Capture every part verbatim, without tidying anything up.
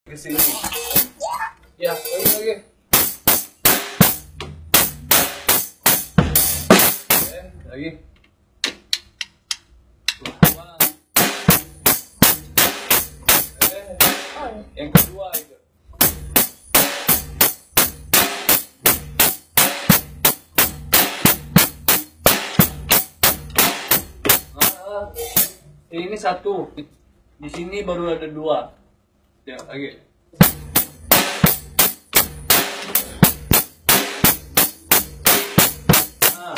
ke sini. Ya, lagi lagi. Oke, lagi. Yang kedua itu. Nah, ini satu. Di sini baru ada dua. Ya, lagi. Nah.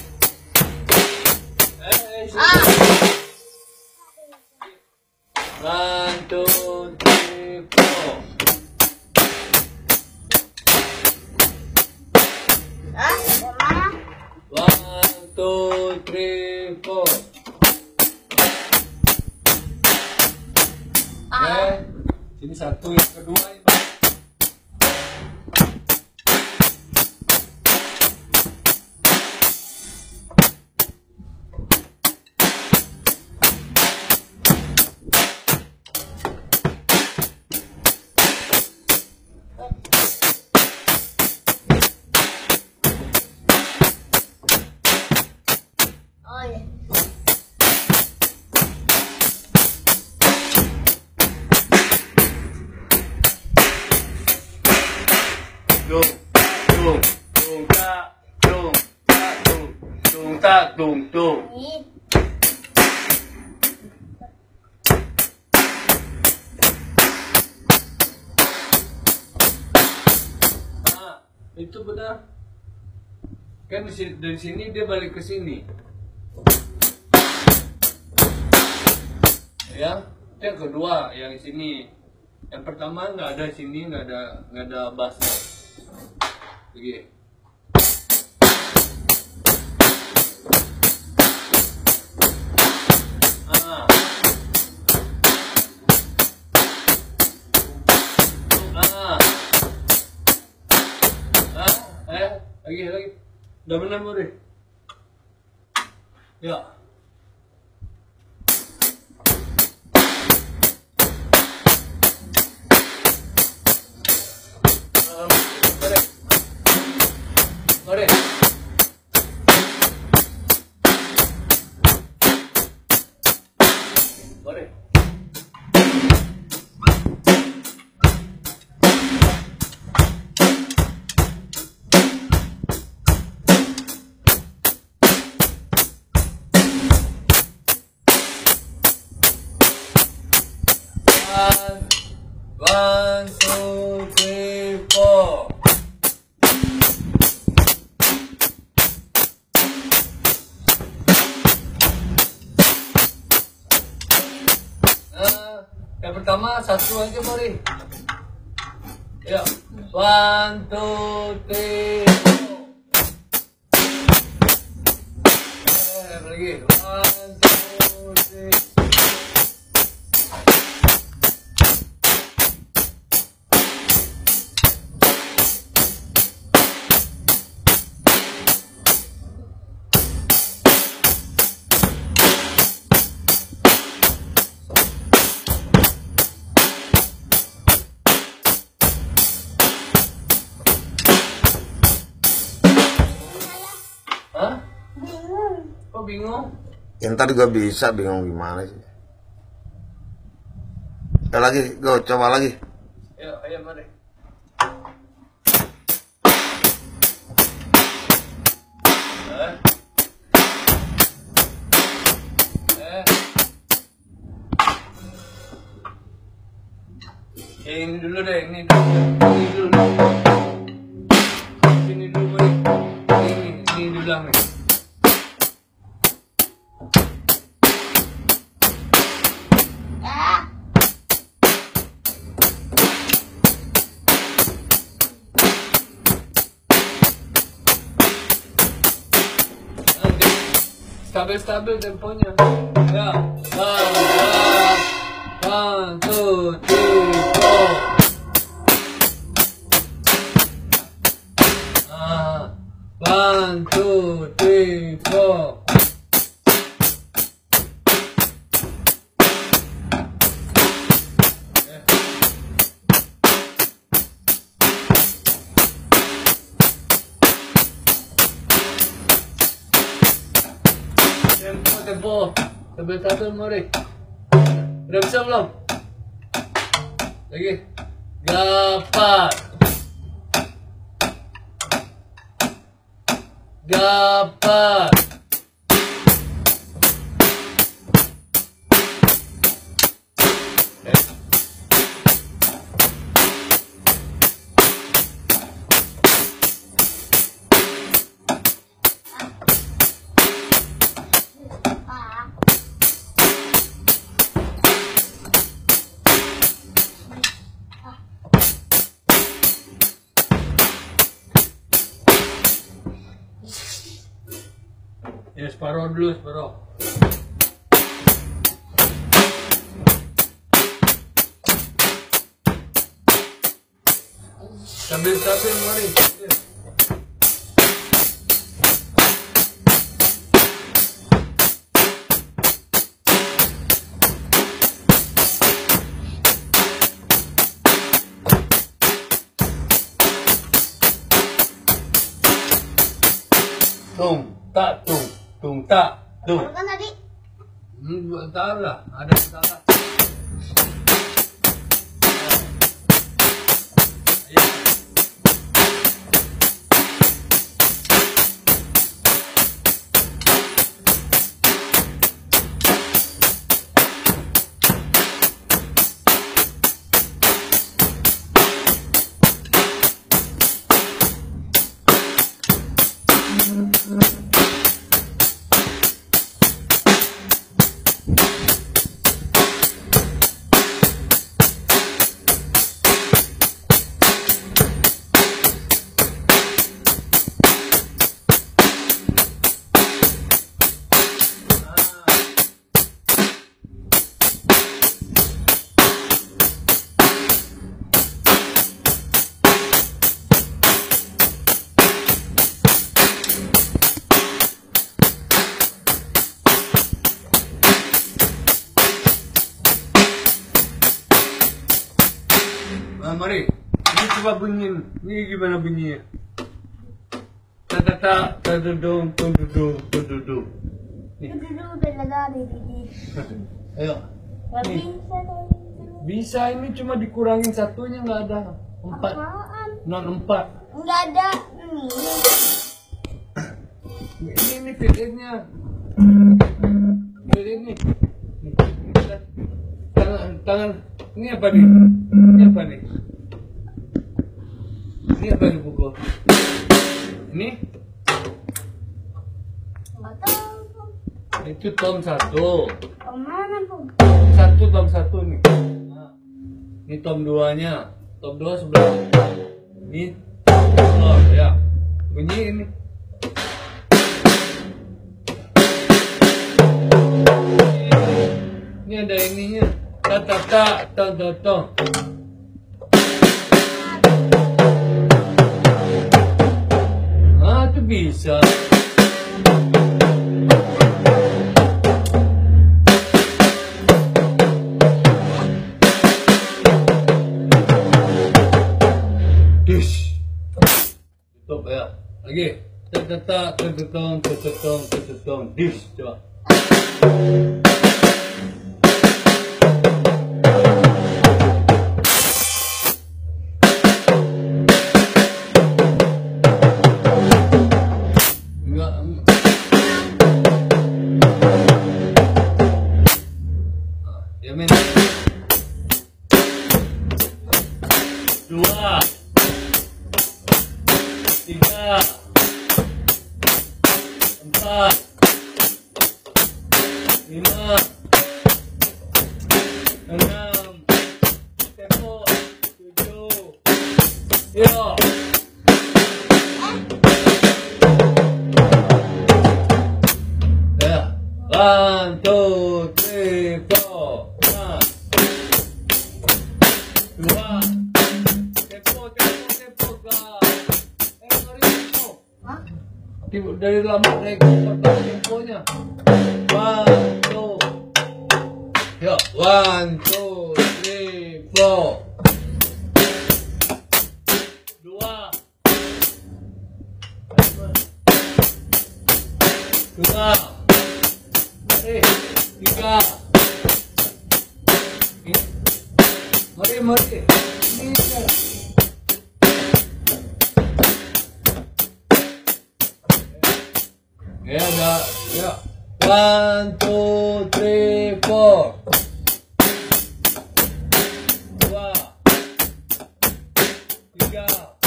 Eh, eh, ah. One, two, three, four. Ah, gimana? One, two, three, four. Ah. Eh, ini satu, yang kedua ini. Oh ya. Dung, dung, dung, tak, dung, tak, dung, dung, tak, dung, dung. Ini. Nah, itu benar. Kan di sini- dari sini dia balik ke sini. Ya, yang kedua yang sini. Yang pertama nggak ada sini, nggak ada nggak ada bassnya. Begini. Ah. Ah. Ah, eh, lagi lagi. Udah benar Budi? Ya. Um, Budi. Budi. Budi. One, one, two, three, four. Nah, yang pertama satu aja Mori. Ya, one, two, three, four. Eh, lagi. One, two, three. Hah? Bingung. Kok bingung? Yang tadi gua bisa, bingung gimana sih. Ya lagi, go coba lagi. Ya, ayo mari. Eh. Eh. Ya, ini dulu deh, ini dulu. Ini dulu. Ini dulu, Boy. Ini, ini di belakang nih. Ah. Nanti stabil-stabil temponya. Ya, one, one, one, two, three, four. Ah, one, two, three, four. tempo. Sambil satu, mari. Udah bisa belum? Lagi. Gapat. Gapat. Ya separuh dulu, separuh. Sambil-sambil mari. Tung, tak, tung. Tung tak, tung. Kan tadi? Hmm, tahu lah, ada salah. Ayo. Nah, mari, ini coba bunyiin. Ini gimana bunyinya? Tata tadudung tududung tududung. Nih. Dulu udah lega baby. Ayo. Gak Nih. bisa dong. Bisa, ini cuma dikurangin satunya, nggak ada empat. Apaan? Non empat. Nggak ada nih. Ini ini fill-in-nya. Fill-in nih. Nih. Tangan tangan ini apa nih? Ini apa nih? Ini apa nih pukul? Ini? Nggak tahu. Itu tom satu. Kemana tuh? Satu tom satu nih. Nah, ini tom duanya. Tom dua sebelah. Ini tom ya. Bunyi ini. Ini ada ininya. Ta ta ta ta ta ta. Ah, itu bisa. Dish. Tutup ya. Lagi. Ta ta ta ta ta ta ta ta ta ta ta. Dish coba. Ya men. Dua, tiga, empat, lima, enam, tempo, tujuh, yo. Ya, one, two, three, four. Dua, tempo, tempo, tempo, gas. Eh, sorry, tempo. Hah? Di- Dari lama naik tempo temponya. One, two. Yo, one, two, three, four. Dua. Dua. Mari, tiga. Mari, mari. Tiga. Ya, enggak. Ya. One, two, three, four. Dua. Tiga.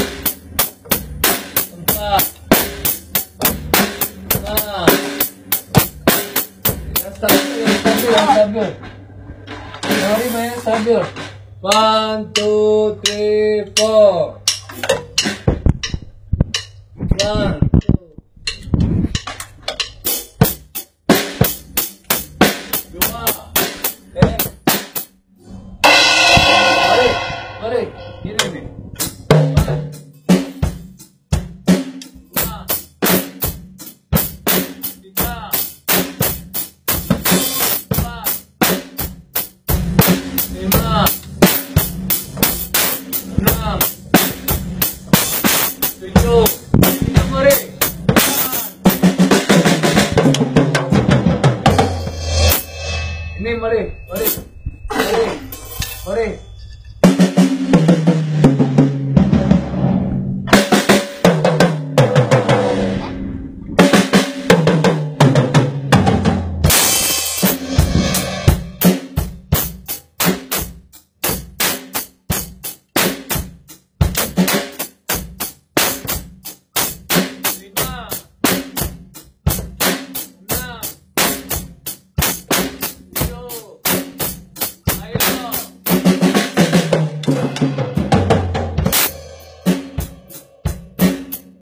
Empat. Enam. Yang stabil, yang stabil, yang stabil. Mari main stabil. One, two, three, four. One. Dua, eh, mari, mari, ini nih. Dua, tiga, empat, lima, enam, tujuh.